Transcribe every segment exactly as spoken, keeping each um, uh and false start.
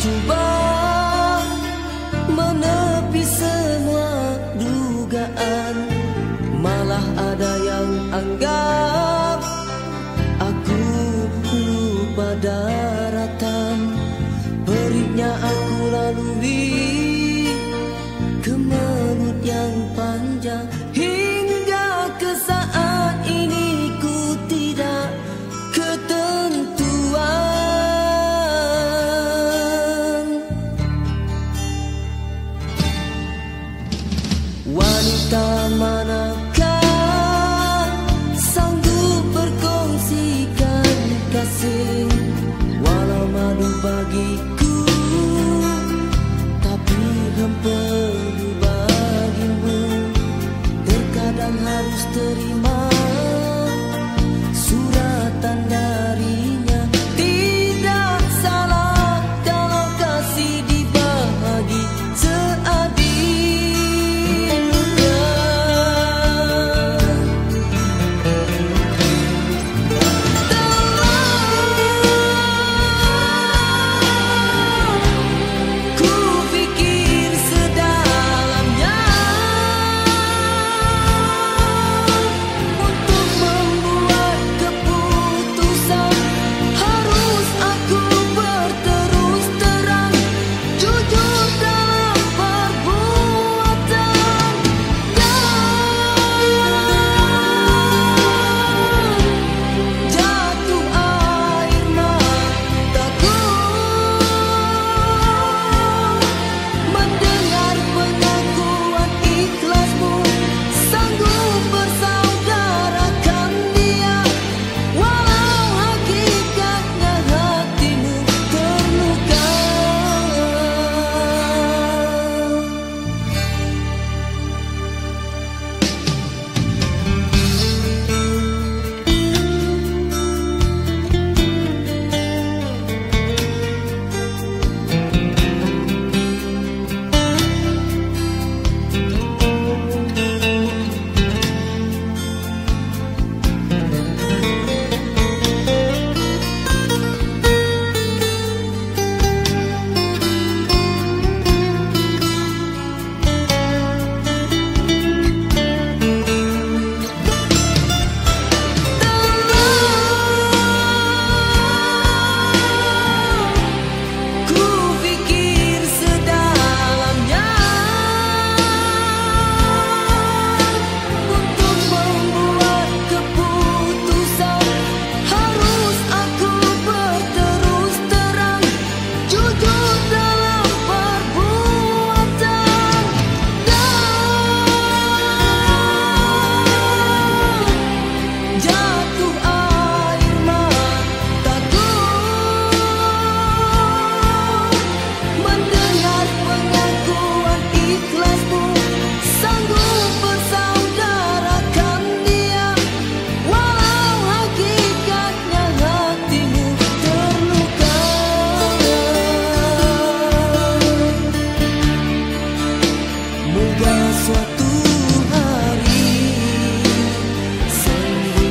coba menepi semua dugaan, malah ada yang anggap aku lupa daratan. Perihnya aku lalui kemelut yang panjang, hingga ke saat ini ku tidak ketentuan. Wanita manakah sanggup berkongsikan kasih, walau malu bagiku, tapi hempedu bagimu. Terkadang harus terima suratan darinya. Tidak salah kalau kasih dibagi seadilnya. Ku pikir sedalamnya untuk membuat keputusan. Harus aku berterus terang, jujur dalam perbuatan, dan jatuh air mataku mendengar pengakuan ikhlasmu. Sanggup bersaudarakan dia, walau hakikatnya hatimu terluka. Ku pikir sedalamnya untuk membuat keputusan. Harus aku berterus terang, jujur dalam perbuatan, dan jatuh air mataku mendengar pengakuan ikhlasmu. Sanggup bersaudarakan dia, walau hakikatnya hatimu terluka. Moga suatu hari sembuh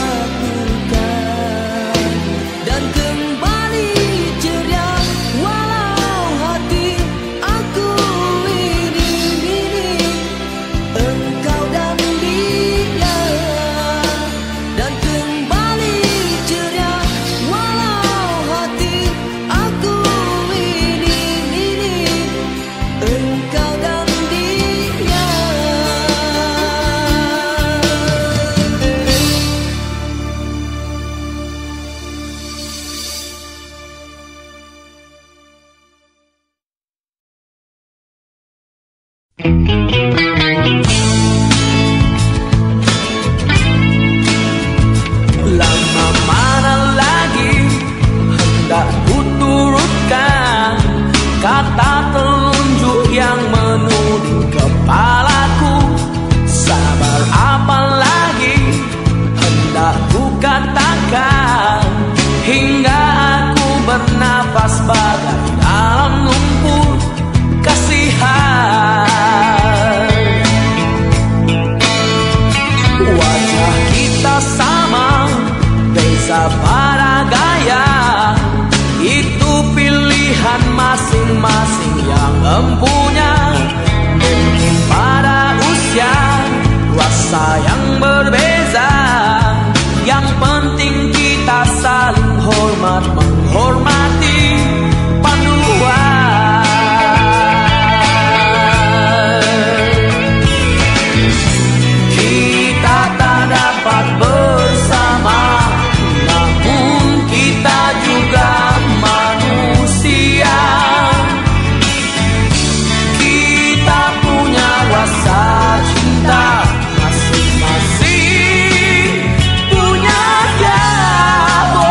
lakukan dan kembali ceria, walau hati aku ini milik engkau dan dia. Dan kembali ceria, walau hati aku ini milik engkau dan dia. Lama mana lagi hendak ku turutkan kata telunjuk yang menuding kepalaku. Sabar apa lagi hendak ku katakan, hingga aku bernafas bagai dalam lumpur kasihan. Wajah kita sama, beza pada gaya, itu pilihan masa masing-masing yang empunya. Mungkin pada usia, rasa yang berbeza, yang penting kita saling hormat menghormati panduan. Kita tak dapat bersama, namun kita juga manusia. Kita punya rasa cinta, masing-masing punya jago.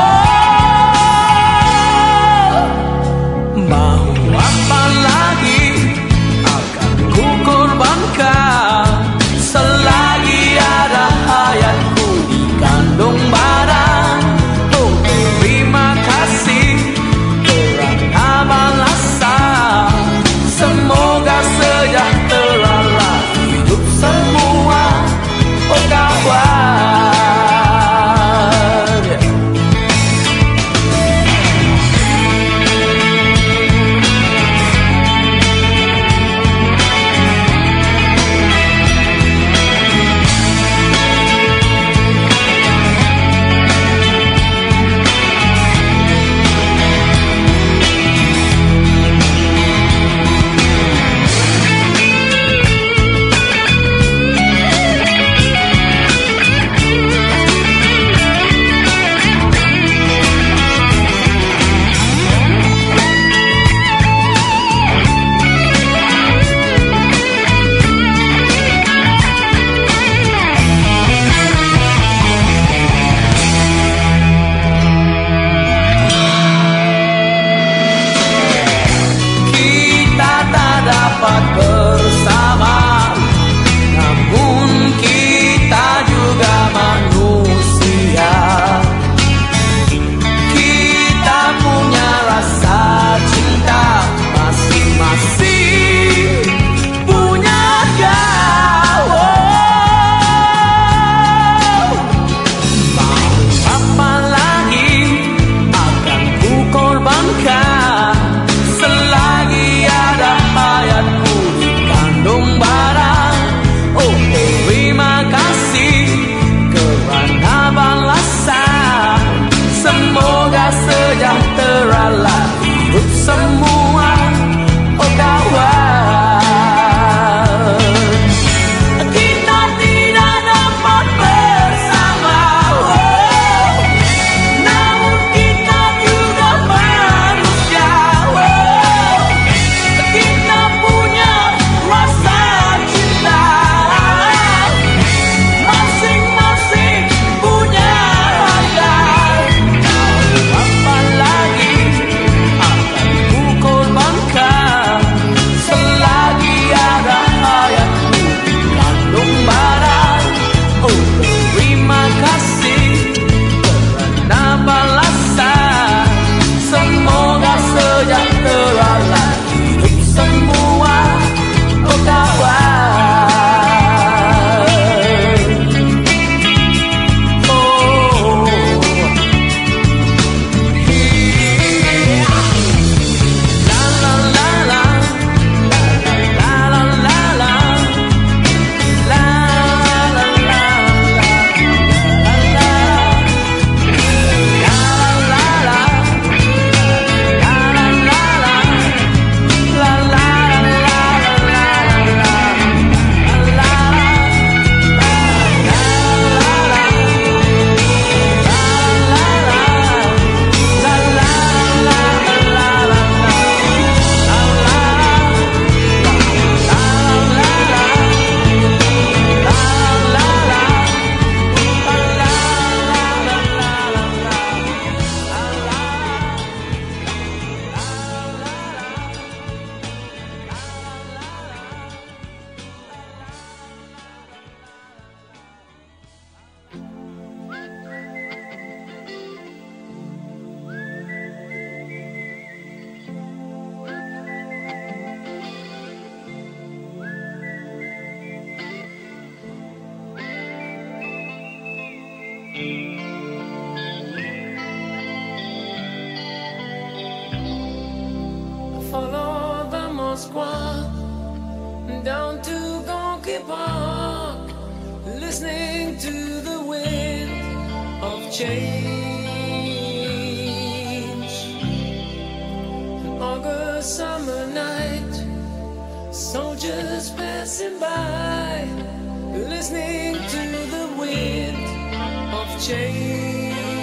Mau apa lagi akan ku korbankan, selagi ada hayatku di kandung badan. Oh, terima kasih kerana balasan. Semoga sejahteralah hidup semua, oh kawan. Dapat bersama, namun kita juga manusia. Kita punya rasa cinta, masing-masing punya gawe. Mau apa lagi akan ku korbankan, selagi ada hayatku di kandung badan. Oh, terima kasih kerana balasan. Semoga sejahteralah hidup semua, oh kawan. Kita tidak dapat bersama, oh, namun kita juga manusia. Oh, kita punya rasa cinta, masing-masing punya harga. Mau apa lagi akan ku korbankan, selagi ada hayatku di kandung badan. Oh, terima kasih kerana balasan. Semoga sejahteralah hidup semua, oh kawan. Oh, la la la la, la la la la, la la la la, follow listening to the wind of change. An August summer night, soldiers passing by, listening to the wind of change.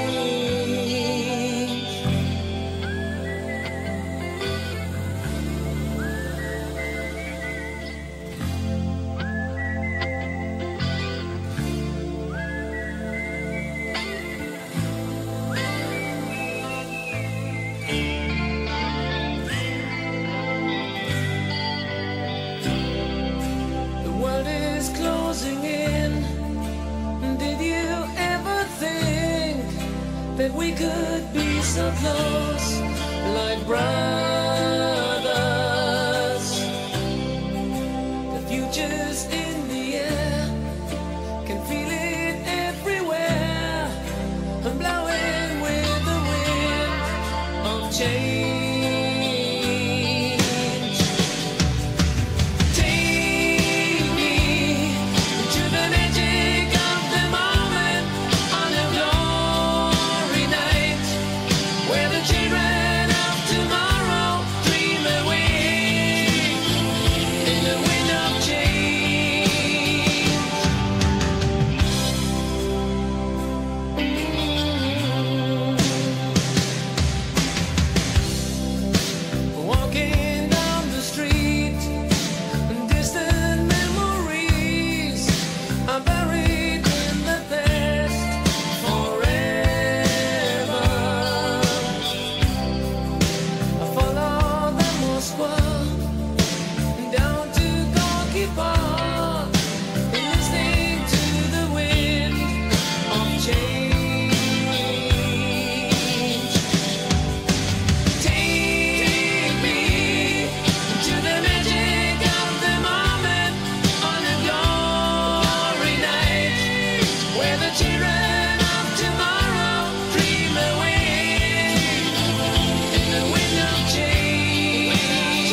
The world is closing in. Did you ever think that we could be so close, like brothers? The future's in the air, can feel it everywhere. I'm blowing with the wind of change. Take me to the magic of the moment on a glory night, where the children of tomorrow dream away in the wind of change. Walking down the street, distant memories are buried in the past forever. I follow the Moskva down to Gorky Park, listening to the wind of change. Take me to the magic of the moment on a glory night, where the children of tomorrow dream away in the wind of change.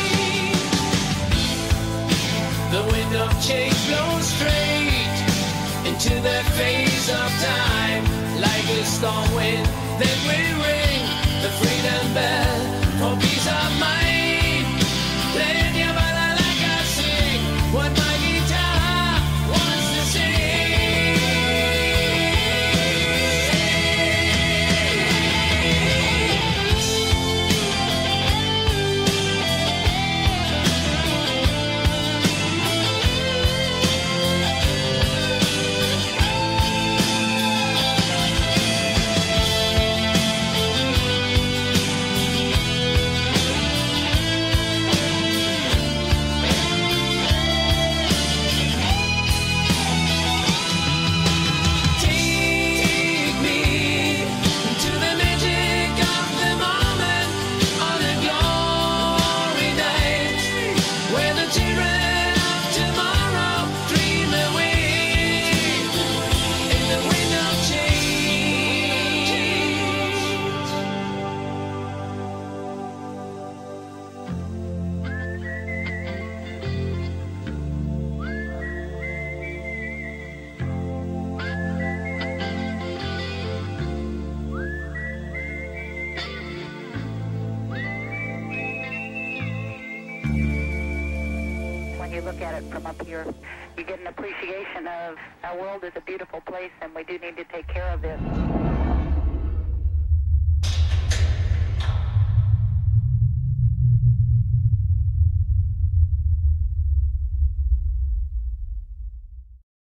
The wind of change blows straight into the face of time, like a storm wind that will ring the freedom bell for peace of mind. Play your bala like I sing what my guitar wants to sing. Take me to the magic of the moment on a glory night, where the children of tomorrow dream away in the wind of change. When you look at it from up here, you get an appreciation of our world is a beautiful place, and we do need to take care of this.